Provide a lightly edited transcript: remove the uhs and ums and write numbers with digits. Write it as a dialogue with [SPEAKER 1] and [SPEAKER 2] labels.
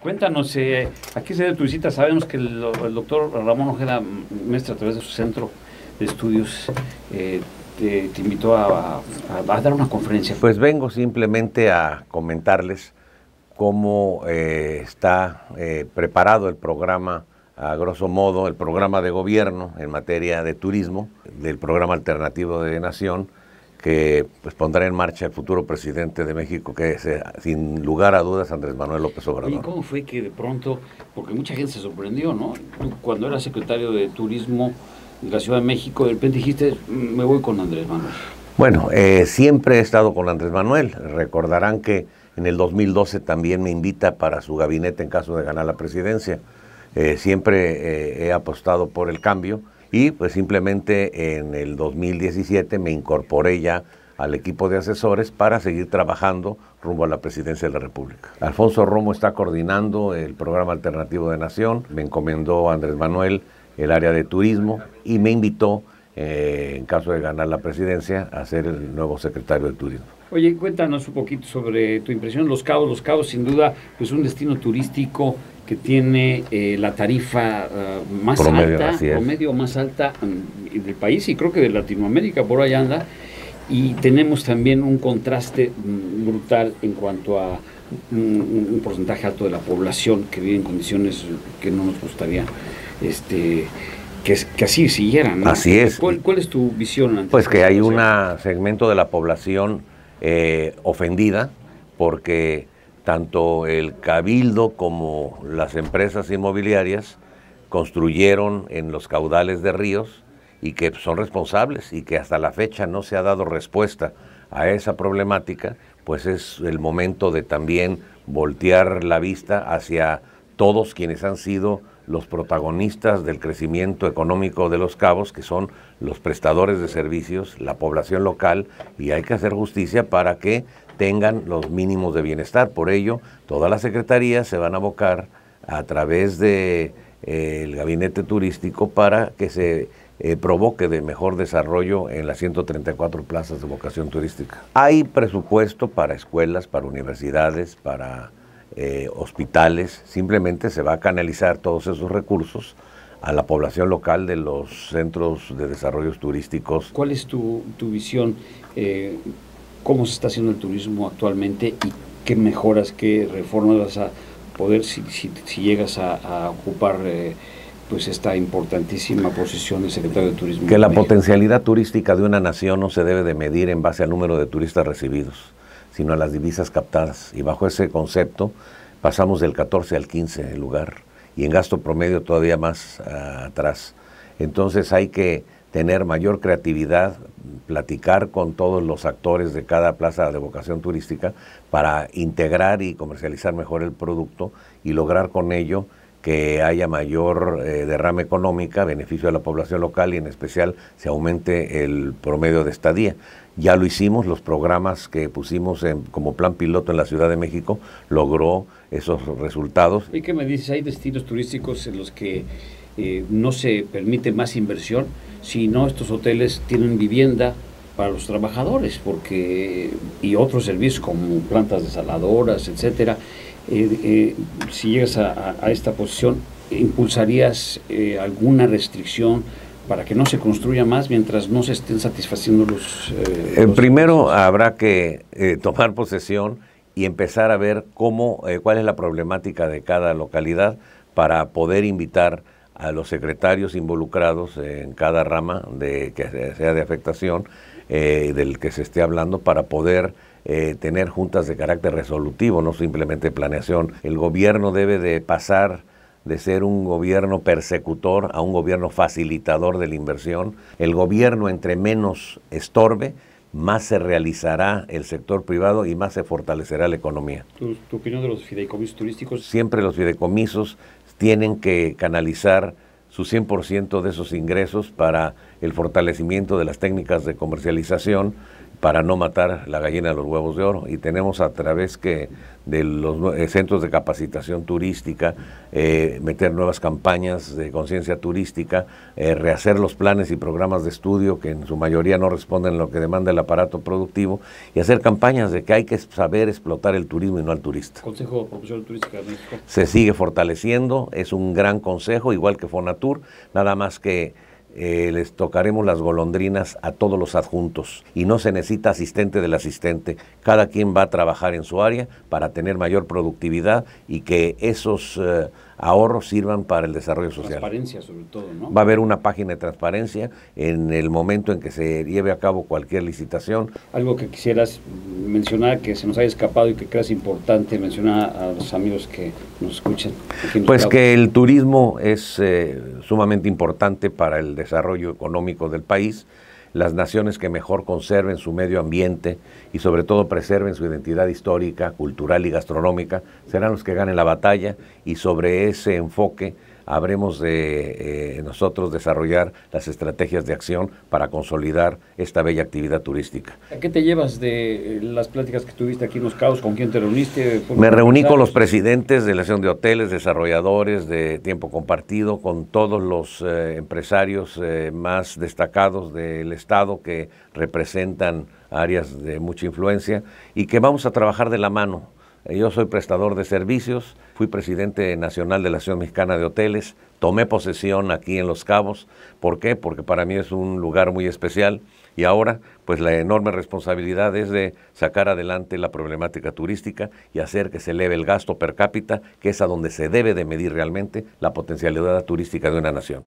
[SPEAKER 1] Cuéntanos, ¿a qué se debe tu visita? Sabemos que el doctor Ramón Ojeda Mestre, a través de su centro de estudios, te invitó a dar una conferencia.
[SPEAKER 2] Pues vengo simplemente a comentarles cómo está preparado el programa, a grosso modo, el programa de gobierno en materia de turismo, del programa alternativo de Nación, que pues pondrá en marcha el futuro presidente de México, que es, sin lugar a dudas, Andrés Manuel López Obrador.
[SPEAKER 1] ¿Y cómo fue que de pronto, porque mucha gente se sorprendió, ¿no? Tú, cuando eras secretario de Turismo de la Ciudad de México, de repente dijiste, me voy con Andrés Manuel?
[SPEAKER 2] Bueno, siempre he estado con Andrés Manuel. Recordarán que en el 2012 también me invita para su gabinete en caso de ganar la presidencia. Siempre he apostado por el cambio y pues simplemente en el 2017 me incorporé ya al equipo de asesores para seguir trabajando rumbo a la presidencia de la República. Alfonso Romo está coordinando el programa alternativo de Nación, me encomendó Andrés Manuel el área de turismo y me invitó, en caso de ganar la presidencia, a ser el nuevo secretario de Turismo.
[SPEAKER 1] Oye, cuéntanos un poquito sobre tu impresión. Los Cabos, sin duda, pues un destino turístico que tiene la tarifa más promedio más alta del país y creo que de Latinoamérica, por ahí anda. Y tenemos también un contraste brutal en cuanto a un porcentaje alto de la población que vive en condiciones que no nos gustaría que así siguieran, ¿no?
[SPEAKER 2] Así es.
[SPEAKER 1] ¿Cuál es tu visión?
[SPEAKER 2] Pues que hay un segmento de la población ofendida porque tanto el Cabildo como las empresas inmobiliarias construyeron en los caudales de ríos y que son responsables y que hasta la fecha no se ha dado respuesta a esa problemática, pues es el momento de también voltear la vista hacia todos quienes han sido los protagonistas del crecimiento económico de Los Cabos, que son los prestadores de servicios, la población local, y hay que hacer justicia para que tengan los mínimos de bienestar. Por ello, todas las secretarías se van a abocar a través de el gabinete turístico para que se provoque de mejor desarrollo en las 134 plazas de vocación turística. Hay presupuesto para escuelas, para universidades, para hospitales. Simplemente se va a canalizar todos esos recursos a la población local de los centros de desarrollos turísticos.
[SPEAKER 1] ¿Cuál es tu visión? ¿Cómo se está haciendo el turismo actualmente y qué mejoras, qué reformas vas a poder si llegas a ocupar pues esta importantísima posición de secretario de Turismo?
[SPEAKER 2] Que la potencialidad turística de una nación no se debe de medir en base al número de turistas recibidos, sino a las divisas captadas. Y bajo ese concepto pasamos del 14 al 15 lugar y en gasto promedio todavía más atrás. Entonces hay que tener mayor creatividad, platicar con todos los actores de cada plaza de vocación turística para integrar y comercializar mejor el producto y lograr con ello que haya mayor derrama económica, beneficio de la población local y en especial se aumente el promedio de estadía. Ya lo hicimos, los programas que pusimos como plan piloto en la Ciudad de México logró esos resultados.
[SPEAKER 1] ¿Y qué me dices? Hay destinos turísticos en los que no se permite más inversión, sino estos hoteles tienen vivienda para los trabajadores y otros servicios como plantas desaladoras, etcétera. Si llegas a esta posición, ¿impulsarías alguna restricción para que no se construya más mientras no se estén satisfaciendo los
[SPEAKER 2] primero habrá que tomar posesión y empezar a ver cuál es la problemática de cada localidad para poder invitar a los secretarios involucrados en cada rama que sea de afectación del que se esté hablando para poder tener juntas de carácter resolutivo, no simplemente planeación. El gobierno debe de pasar de ser un gobierno persecutor a un gobierno facilitador de la inversión. El gobierno, entre menos estorbe, más se realizará el sector privado y más se fortalecerá la economía.
[SPEAKER 1] ¿Tu opinión de los fideicomisos turísticos?
[SPEAKER 2] Siempre los fideicomisos tienen que canalizar su 100% de esos ingresos para el fortalecimiento de las técnicas de comercialización para no matar la gallina de los huevos de oro, y tenemos a través de los centros de capacitación turística, meter nuevas campañas de conciencia turística, rehacer los planes y programas de estudio que en su mayoría no responden a lo que demanda el aparato productivo, y hacer campañas de que hay que saber explotar el turismo y no al turista.
[SPEAKER 1] Consejo Profesional Turística de México.
[SPEAKER 2] Se sigue fortaleciendo, es un gran consejo, igual que Fonatur, nada más que les tocaremos las golondrinas a todos los adjuntos y no se necesita asistente del asistente. Cada quien va a trabajar en su área para tener mayor productividad y que esos ahorros sirvan para el desarrollo social.
[SPEAKER 1] Transparencia sobre todo, ¿no?
[SPEAKER 2] Va a haber una página de transparencia en el momento en que se lleve a cabo cualquier licitación.
[SPEAKER 1] Algo que quisieras mencionar, que se nos haya escapado y que creas importante mencionar a los amigos que nos escuchan.
[SPEAKER 2] Pues que el turismo es sumamente importante para el desarrollo económico del país. Las naciones que mejor conserven su medio ambiente y sobre todo preserven su identidad histórica, cultural y gastronómica serán los que ganen la batalla, y sobre ese enfoque habremos de nosotros desarrollar las estrategias de acción para consolidar esta bella actividad turística.
[SPEAKER 1] ¿A qué te llevas de las pláticas que tuviste aquí en Los Cabos? ¿Con quién te reuniste?
[SPEAKER 2] Me reuní con los presidentes de la Asociación de Hoteles, desarrolladores de tiempo compartido, con todos los empresarios más destacados del Estado que representan áreas de mucha influencia y que vamos a trabajar de la mano. Yo soy prestador de servicios, fui presidente nacional de la Asociación Mexicana de Hoteles, tomé posesión aquí en Los Cabos. ¿Por qué? Porque para mí es un lugar muy especial y ahora pues la enorme responsabilidad es de sacar adelante la problemática turística y hacer que se eleve el gasto per cápita, que es a donde se debe de medir realmente la potencialidad turística de una nación.